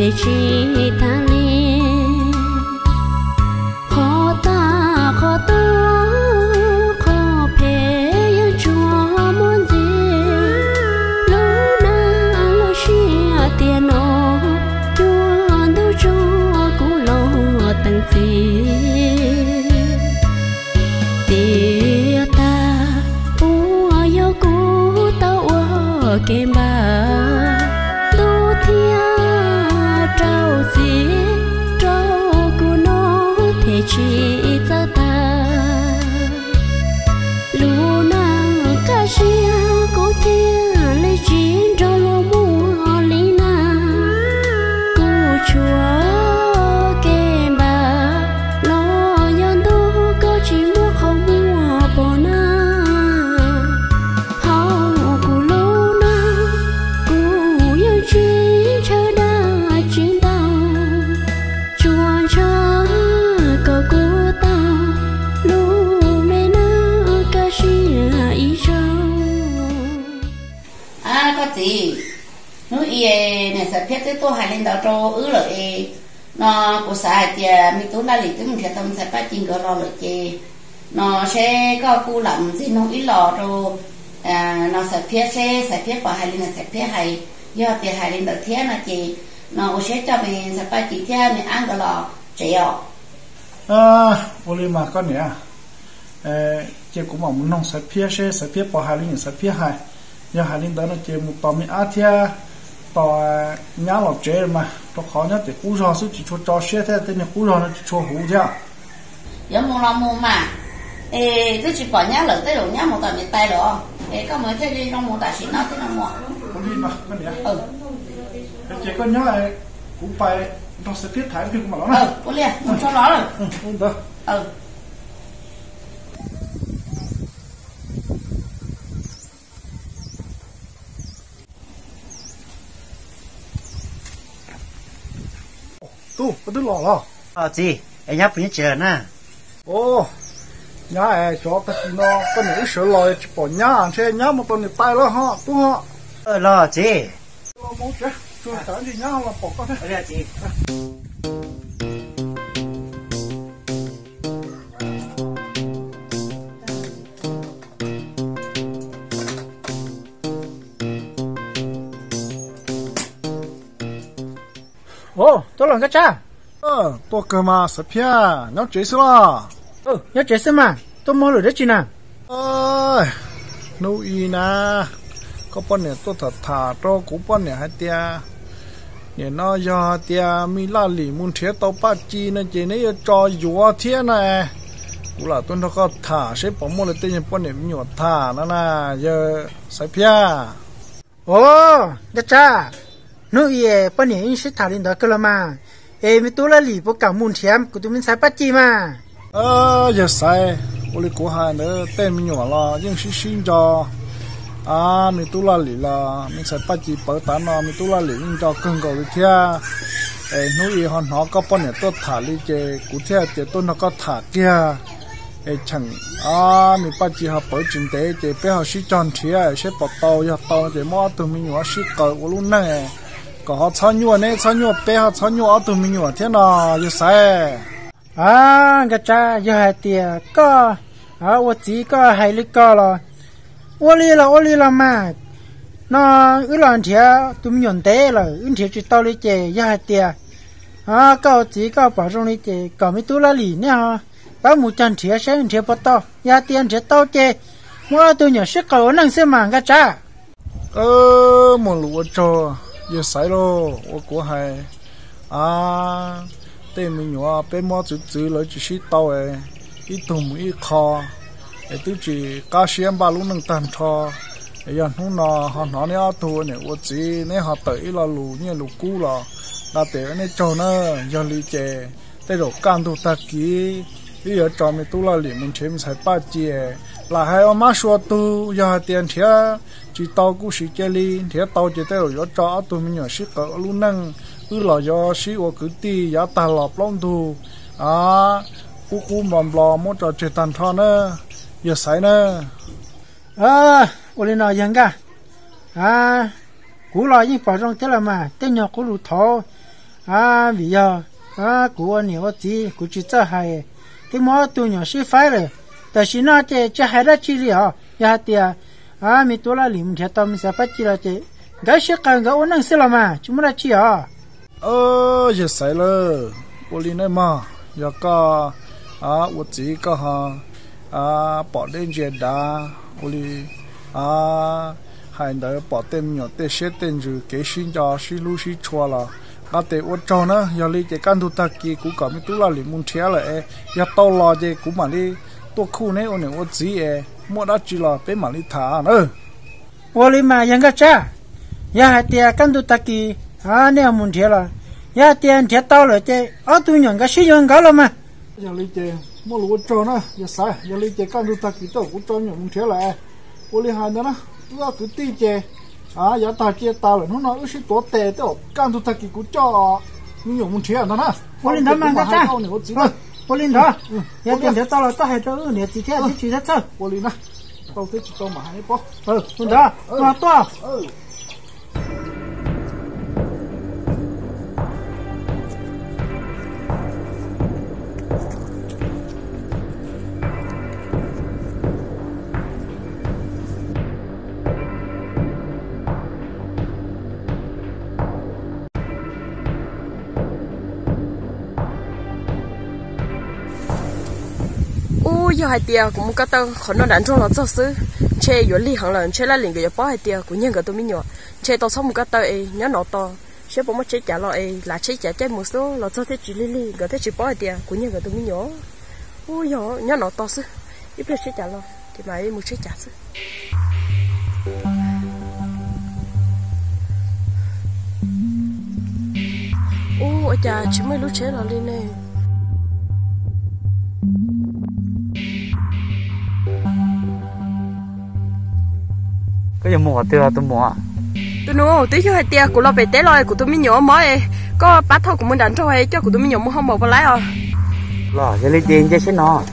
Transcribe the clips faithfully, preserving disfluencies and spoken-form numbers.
thế chi ta lên khó ta khó tua khó phê yêu chúa muốn gì lúc nào lo chia tiền nó chúa đâu chúa cũng lo từng gì tia ta ua yêu cũ tao ua kềm bà tu thiên trao gì trao của nó thể chỉ cho ta lu nàng ca chia có thiên lấy chín cho lo mua lý na cô chúa kềm bà lo nhân tu có chỉ mua không mua bỏ na hao của lu na cô yêu chi chờ đã chín tao chuan chờ cậu cô tao lu mẹ na ca chia ý châu à có gì núi ye này sẽ phết tới tôi hai lên đầu trâu ứ lợi nó của xã thì mi tú la lì tới mình sẽ tâm sẽ phát triển cái lo lợi chê nó sẽ có cu lắm gì nó ít lò rồi à nó sẽ phết sẽ sẽ phết vào hai lên sẽ phết hay do thì hai lên đầu thế là chị nó sẽ cho mình sẽ phát triển theo mình ăn cái lò chèo à ôi mà con nhỉ ờ chị cũng mong muốn nông sẽ phết sẽ sẽ phết vào hai lên sẽ phết hay do hai lên đó nó chị một tòa mình ăn theo tòa nhá lọc chế mà nó khó nhất thì cú rò sức chỉ cho cho xe thế tên là cú rò nó chỉ cho hú theo giống mua lo mua mà ê tôi chỉ bỏ nhá lợn tới rồi nhá một tầm nhiệt tay rồi ê có mới thế đi nó mua tài xỉn nó thế nó mua con đi mà con nhỉ ừ chị con nhớ lại cũng phải nó sẽ phết thái cái mà nó ừ có liền một cho nó rồi ừ ừ đó ừ tu có đứa lò lò ờ gì em nhớ phải chờ nè ô nhá ai cho ta chỉ nó con nữ sửa lòi chỉ bỏ nhá thế nhá một tuần thì tay lo ha tu ha ờ lo gì lo muốn chứ chưa tới thì nhá là bỏ con thế ở đây gì ô tôi làm cái cha ờ tôi cơ mà sắp pia nhớ chế xí lo ừ nhớ chết xem mà tôi mua rồi đấy chị nào ơi nấu y na có bọn này tôi thật thà cho cũng bọn này hai tia nè nó do tia mi la lì muốn thế tao bắt chi nên chỉ này cho dùa thế này cũng là tôi nó có thà sẽ bỏ mua lại tên bọn này nhiều thà nó là giờ sắp pia ô cái cha nó ye bọn này sẽ thả lên đó cơ mà em tôi là lì bộ cả muốn thiam của tụi mình sai bắt chi mà ờ giờ sai tôi lấy của hai nữa tên mình nhỏ là nhưng xí xin cho à mình tu la lì là mình sẽ bắt chỉ bảo tán nó mình tu la lì nhưng cho cưng cầu đi theo ê nuôi họ nó có bao nhiêu tôi thả đi chơi cụ theo chơi tôi nó có thả kia ê chẳng à mình bắt chỉ họ bảo chính tế chơi bé họ xí tròn thiệt sẽ bắt tàu giờ tàu chơi mua tụi mình nhỏ xí cầu luôn này có họ chọn nhua này chọn nhua bé họ chọn nhua tụi mình nhỏ thế nào giờ sai à cái cha giờ hai tia có à tôi chỉ có hai lít có rồi ô li là ô li là mà nó ứ lần thì tụi mình nhận tế là ứ thì chỉ tao lấy chè giờ hai tia à có chỉ có bảo trong lấy chè có mấy túi lá lì nè ha bảo một chân thì sẽ thì bắt tao giờ tiền thì tao chè mua tôi nhớ sức cầu năng xem mà cái cha ơ một lúa cho giờ sai rồi ô của hai à tên mình nhỏ bé mua chữ chữ lấy chữ sĩ tao ấy ít thùng ít kho để tôi chỉ cá xiêm ba lúc nâng tàn cho để giờ hôm nọ họ nói này thua này ô chỉ này họ tới là lù như lù cũ là là để này cho nó giờ lì chè để rồi can tu ta kỹ bây giờ cho mình tu là liền mình chơi mình xài ba chè là hai ông má xua tu giờ tiền thiệt chỉ tao cũng sĩ chè li thiệt tao chỉ để rồi cho tụi mình nhỏ sĩ cỡ lúc nâng cứ là do sĩ ô cứ ti giá ta lọp lông tu à cú cú mầm lò muốn cho chơi tàn thon nữa giờ sai nữa à ô li nói rằng cả à cú lo những bảo trong thế là mà tên nhỏ cú lụt thọ à vì giờ à của nhiều gì của chỉ cho hay cái mỏ tôi nhỏ xí phải rồiแต่สิน่าจะจะให้ได้ชีเลยอ่ะยาเตียอ่ามีตัวละลิมเทตอมเสียปัจจิละเจก็เชื่อกันก็วันนั้นสิละมาจุมได้ชีอ่ะเออจะใส่เลยวันนี้เนี่ยมาอยากก็อ่าวันจีก็ฮะอ่าปอดเล่นเจดาวันนี้อ่าให้เดี๋ยวปอดเต็มหยดเตะเช็ดเต็มจูเกชินจอชิลูชิชัวละก็แต่วันจอนะอย่าลีจะกันทุกตะกี้กูก็มีตัวละลิมุนเทียเลยอย่าโตรอเจกูมาลีตัวคู่นี้วันนี้วันจีเอหมดแล้วจีละเป็นมาลิถาเนอะวันนี้มายังก็จ้าอย่าให้เตียกันตัวตะกี้อ่าเนี่ยมุนเทียละอย่าเตียนเทียเต้าเลยเจ้เอาตัวอย่างก็ชิยังก็ละมาอย่าลีเจหมดวันจอนะอย่าใส่อย่าลีเจกันตัวตะกี้ตัวกูจออย่างมุนเทียละวันนี้หายนะตัวกูตีเจอ่าอย่าตาเกียตาเลยน้องน้อยอุ้ยตัวเตะตัวกันตัวตะกี้กูจอมีอย่างมุนเทียนะนะวันนี้ทำมันก็จ้า我领导，要点就到了，到海州二年几天就去得走。 我领导，到这去到马上一包。 呃，领导，拿多少？ 呃。 giờ hai tia cũng muốn cắt tao khỏi nó đánh trong nó cho xứ chơi vừa li hàng lần chơi lá liền cái bỏ hai tia cũng nhận cái tụi mình nhỏ chơi tao xong một cắt tao ấy nhớ nó to chơi bỏ mất chơi trả lo ấy là chơi trả chơi một số là cho thế chỉ li li cái thế chỉ bỏ hai tia cũng nhận cái tụi mình nhỏ ôi nhỏ nhớ nó to xứ ít biết chơi trả lo thì mày muốn chơi trả xứ ô cha chúng mày lúc chơi là li nè cái gì mua tiêu tôi mua tôi nói tôi cho hai tia của lo về té rồi của tôi mới nhỏ mới có bắt thâu của mình đánh thôi cho của tôi mới nhỏ mua không một bao lái à lo cái lấy tiền cho xin nó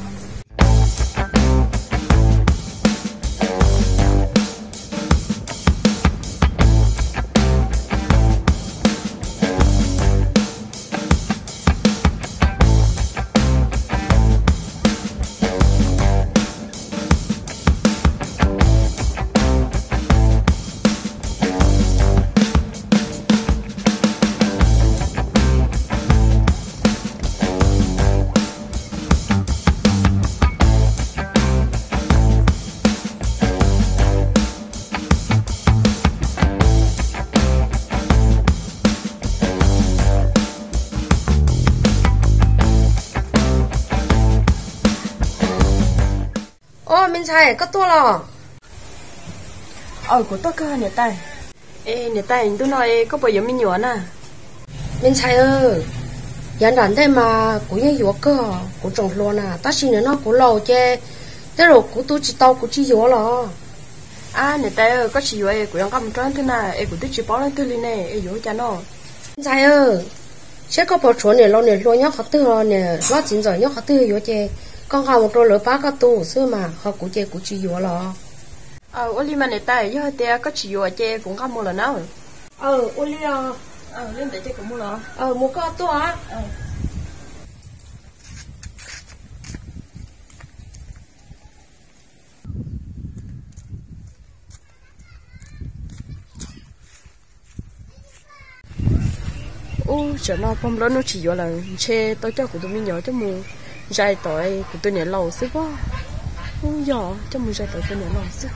mình xài có to lò ờ của tôi cơ nè tay ê nè tay tôi nói có bao giờ mình nhỏ nè mình xài ơ dàn đàn đây mà của nhà nhỏ cơ của trồng lúa nè ta xin nó của lầu che thế rồi của tôi chỉ tao của chỉ nhỏ lò à nè tay ơ có chỉ nhỏ của ông cầm tròn thế nè ê của tôi chỉ bỏ lên tôi lên nè ê nhỏ cha nó mình xài ơ sẽ có bao chỗ này lo này lo nhóc họ tư nè lo chín rồi nhóc họ tư nhỏ che con học một đôi lửa bá cái tủ xưa mà họ cũng chơi cũng chỉ vừa lo ờ ô li mà này tay giờ tia có chỉ vừa chơi cũng không mua lần nào ờ ô li à ờ lên để chơi cũng mua lo ờ mua cái tủ á ô chờ nó phong lớn nó chỉ vừa là chơi tôi cho của tụi mình nhỏ cho mua dài tuổi của tôi nhớ lâu xíu quá ôi giờ cho mình dài tuổi tôi nhớ lâu xíu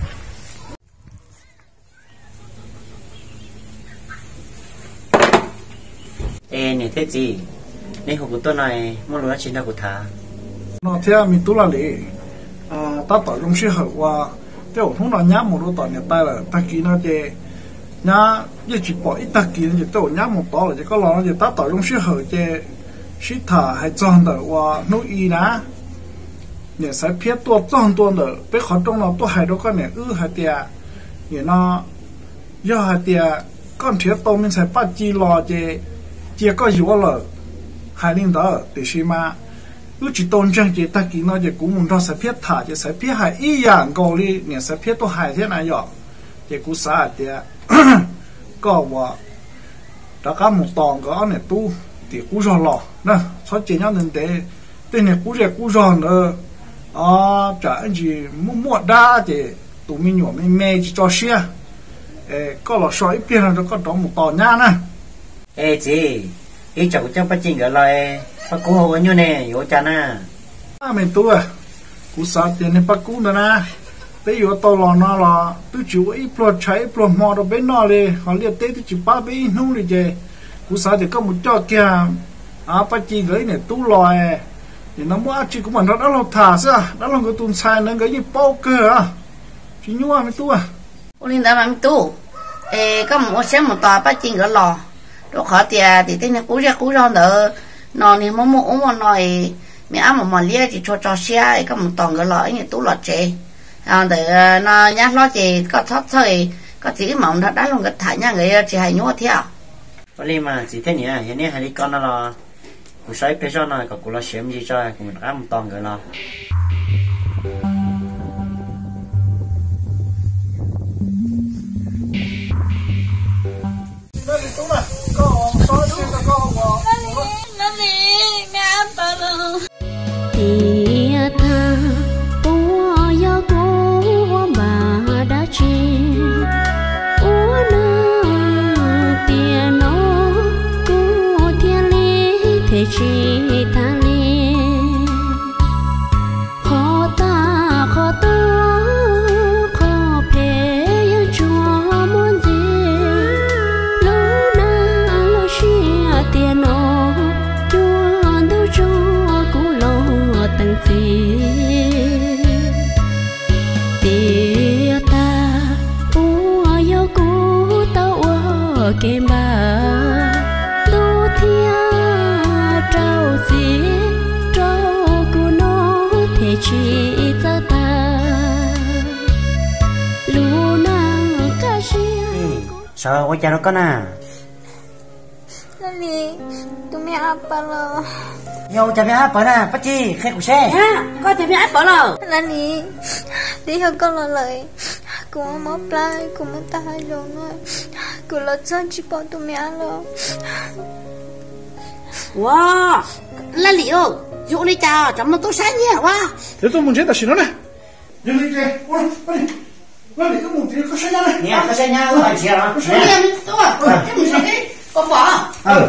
ê này thế gì nên học của tôi này muốn nói chuyện nào của thà nó theo mình tu là lì à ta tỏi trong sĩ hậu qua tiêu không nói nhá một đôi tỏi nhà tay là ta kỹ nó chơi nhá như chỉ bỏ ít ta kỹ như tiêu nhá một to là chỉ có lo nó chỉ ta tỏi trong sĩ hậu chơi sĩ thà hay chọn được qua nuôi y ná nhà sẽ phía tua chọn tua được bé khó trong nó tua hay đó con này ư hay tiệt nhà nó do hay tiệt con thiếu tôm mình sẽ bắt chi lo chơi chỉ có yếu rồi hay linh đó để xí mà ư chỉ tôn trang chơi ta kỹ nó chơi cũng muốn ra sẽ phía thà chơi sẽ phía hay y dạng cầu đi nhà sẽ phía tua hay thế này rồi chơi cũng sao tiệt có qua đã có một tòn có này tu thì cú giò lò nè số chỉ nhau nên để tên này cú rẻ cú giò nữa à trả anh chị mua mua đa thì tụi mình nhỏ mình mê cho xe có là sỏi tiền là có đóng một tòn nha nè ê chị ý cháu cho bắt chinh ở lại bắt cú hồ như này yếu chán à à mình tu à cú sao tiền này bắt cú nữa nè bây giờ tao lo nó là tôi chịu ít pro cháy pro mò đồ bên nó đi họ liệt tế tôi chịu ba bên nung đi chứ cú sao thì có một cho kia à bắt chi gửi này tu lo thì nó mua chỉ cũng mà nó đã lâu thả sao đã lâu cái tuần sai nó cái gì bao cơ à chỉ nhua mình tu à ô linh đã làm tu ê có một xem một tòa bắt chinh ở lò rồi khó tiền thì tên này cú ra cú ra nữa nó thì mua mua mua nói mẹ ăn một món lia thì cho cho xe có một tòa ở lò ấy tu lọt chế à để nó nhát lo chỉ có thoát thời có chỉ mỏng thật đã luôn cái thải nhà người chỉ hay nhua theo vậy mà chỉ thế nhỉ hiện nay hai đứa con nó là cú sấy bây giờ này có cú là xem gì cho cú mình ăn một tòn rồi là tia tha tua yo cô bà đã chi ua na tia nó cô thiên lý thế chi tha li khó ta khó tua khó phê yo chua muốn gì lâu na lâu chia tia nó chua đâu chua cú lo tăng chi tia ta ua yo cú tao ua kem ba đô thia trao gì trao cú nó thể chi ta ta lu nang ca ê sao quay cha nó con à Nani, tụi mẹ apa lo? yo cha mẹ apa nè bắt chi khai cú xe ha có thì mẹ áp bỏ rồi Nani, đi học con lo lời, cô mất play, cô mất ta hai rồi nữa, cô lo chân chỉ bỏ tụi mẹ lo. wow là liệu dụ đi chào chấm nó tôi sáng nhé wow thế tôi muốn chết ta xin nó này giờ đi chơi ôi ôi ôi cái mồm thì có sai nhau này nè có xe nhau có phải chia đó số tiền tôi à cái mình sẽ đi có bỏ ừ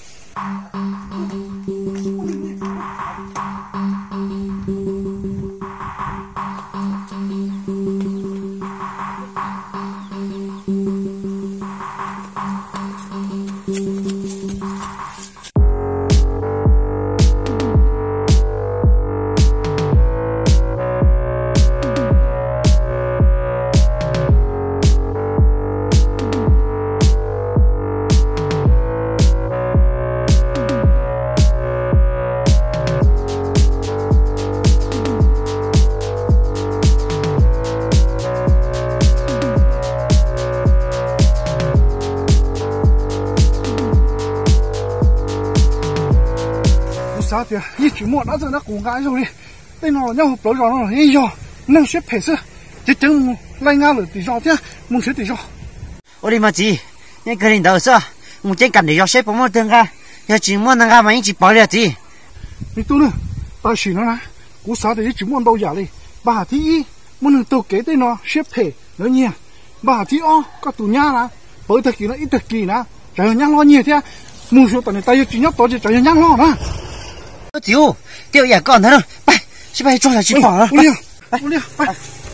sao thì ít chỉ mua đã giờ nó cũng gái rồi đi đây nó nhau hợp đối rồi nó ấy rồi năng xếp phải sơ chứ chẳng lai ngao rồi thì do thế muốn xếp thì do ôi đi mà chị những cái linh đầu sao muốn chơi cảnh để cho sếp một tương ca giờ chỉ muốn năng ca mà chỉ bảo được chị đi tu nữa ta chỉ nó là cú sao thì chỉ muốn đâu giả đi bà thì muốn tôi kế tên nó xếp phải nó nhỉ bà thì o có tủ nhà là bởi thời kỳ nó ít thời kỳ nè trời nhang lo nhiều thế muốn số tận này tay chỉ nhóc to chỉ trời nhang lo nè tiểu tiểu nhà con thế rồi bay sẽ bay cho là chỉ bỏ rồi đi đi đi bay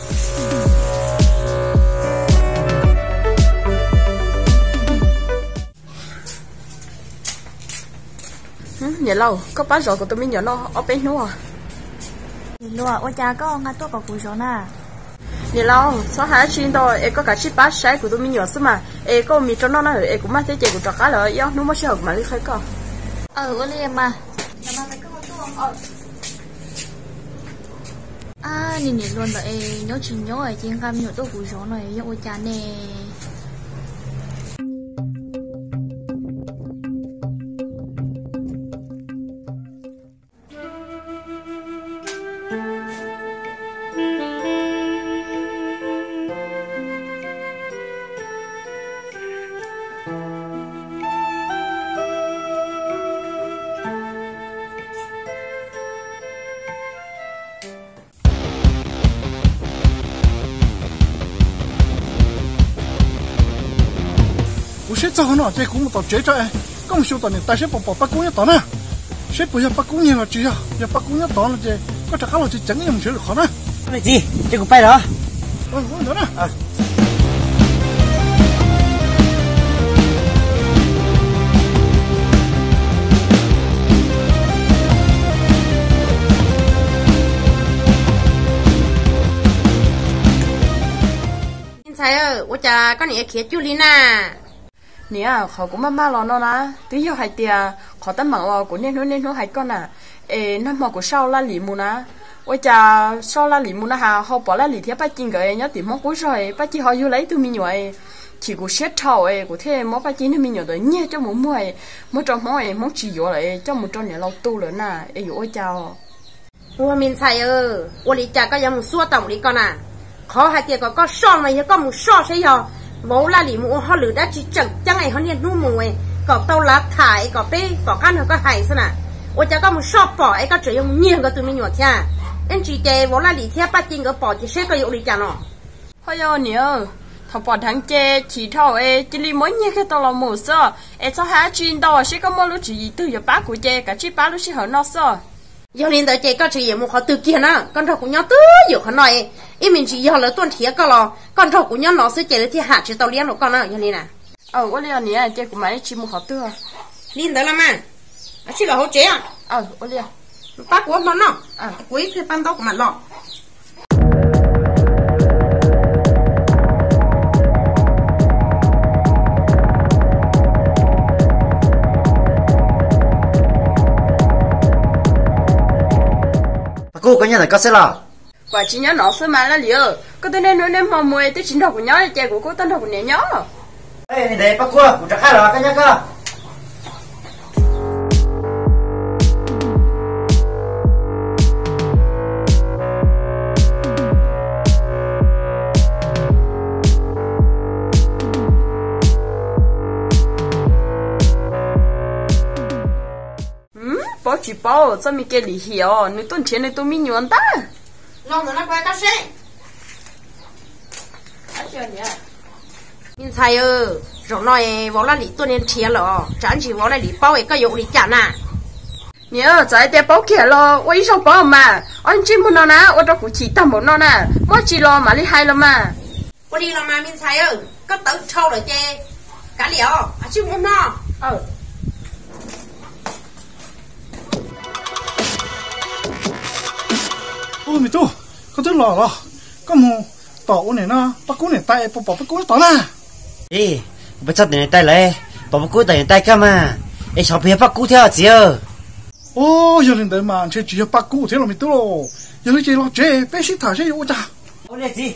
nhớ lâu có bán rồi của tụi mình nhớ nó ở bên nữa Lúa, ôi cha có ngã tôi bảo cú rồi nè. nhớ lâu số hai chuyên rồi em có cả chiếc bát sấy của tụi mình nhớ xí mà em có mi cho nó nó em cũng mang thế chị của trò cá rồi do nó mới sẽ học mà đi khai con Ờ, ôi liền mà. À, nhìn nhìn luôn rồi, nhớ chuyện nhớ ở trên cam nhớ tôi cú rồi này, ôi cha nè. sẽ cho nó chơi cũng một tàu chế cho em có một số tàu này ta sẽ bỏ bỏ bắt cũng như tàu nè sẽ bây giờ bắt cũng như là chị à giờ bắt cũng như tàu là chơi có chắc là chị chẳng như một số được khó nè cái gì chơi cũng bay đó ừ ừ đó nè à. sai ơi, tôi cha con này kia chú Lina. Nè, họ cũng mang lo nó nè, tí giờ hai tia, họ tấm mạng vào của nên nó nên nó hai con à, ê, năm mà của sau là lì mù nè, tôi cha sau là lì mù nè hà, họ bỏ là lì thiếp ba chín cái nhớ tìm món cuối rồi, ba chín họ yêu lấy từ mình nhồi, chỉ của xét thầu ấy, của thế món ba chín thì mình nhồi tới nhẹ cho mỗi mua ấy, mỗi trong món ấy món chỉ vô lại, cho một trong này lâu tu nữa nè, ê, tôi cha. Ủa mình sai ơi, tôi lý cha có giống một số tổng lý con à. Khó hai tiệt có có so mà có một so sẽ giờ vỗ là lì mũ họ lử đã chỉ chẳng chẳng ngày họ liền nu mù ấy có tàu lá thải có bê có căn có hải sao nè ôi cha có một so bỏ ấy có chỉ dùng nhiều cái tụi mình nhỏ thia em chỉ để vỗ là lì thia bắt chính cái bỏ chỉ sẽ có dụng lì chả nó thôi giờ nhớ thọ bỏ thằng chè chỉ thọ ấy chỉ li mới nhé cái tàu là mù sơ ấy sao hả chuyên tàu sẽ có một lúc chỉ từ giờ bác của chè cả chỉ bác lúc chỉ hở nó sơ giờ liền tới chè có chỉ dùng một họ từ kia nè con thọ của nhau từ nhiều họ nói ý mình chỉ giờ là tuần thiệt cơ lo con thọ của nhau nó sẽ chè thì hạ chỉ tàu liên nó con nào giờ liền nè ờ có liền nè chè của máy chỉ một họ từ liền tới là mà chỉ là hỗ trợ à ờ có liền bác của nó nó à quý thì ban tóc mà lo cô có nhận là có sẽ là quả chỉ nhớ nó sớm mà là liều có tên nên nói nên mà mùi tới chính học của nhớ chè của cô tên học của nhớ nhớ ê này để bác cô cũng chắc khá là cái nhá cơ bỏ chỉ bỏ cho mình cái lý hiểu nếu tuần前này tôi mình nhuận ta lo nữa nó quay cá xe à chưa nhỉ mình sai ơi rồi nói võ là lý tuần nên chia rồi chẳng chỉ võ là lý bao ấy có dụng lý chả nè nhớ tại để bảo kia lo ôi sao bảo mà anh chỉ muốn nó nè ôi đó cũng chỉ tầm một nó nè mỗi chỉ lo mà đi hai lo mà có đi lo mà mình sai ơi có tự trâu rồi chê cả liều à chứ muốn nó ờ ôi mày tu có thứ lò lò có một tàu này nó bắt cú này tay bỏ bỏ bắt cú tàu nè ê bắt chặt này tay lại bỏ bắt cú tay tay cơ mà ê sao bây bắt cú theo chị ơi ô giờ lên đấy mà chơi chỉ bắt cú thế là mày tu rồi giờ chơi lo chơi bé xí thả chơi ô cha ô này gì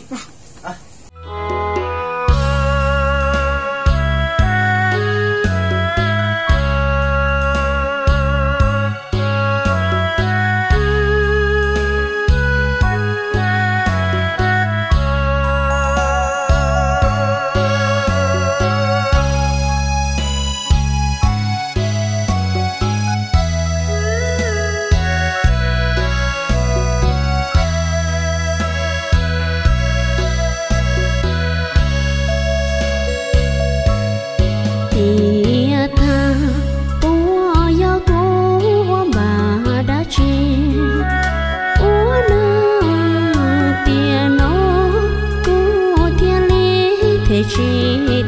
chỉ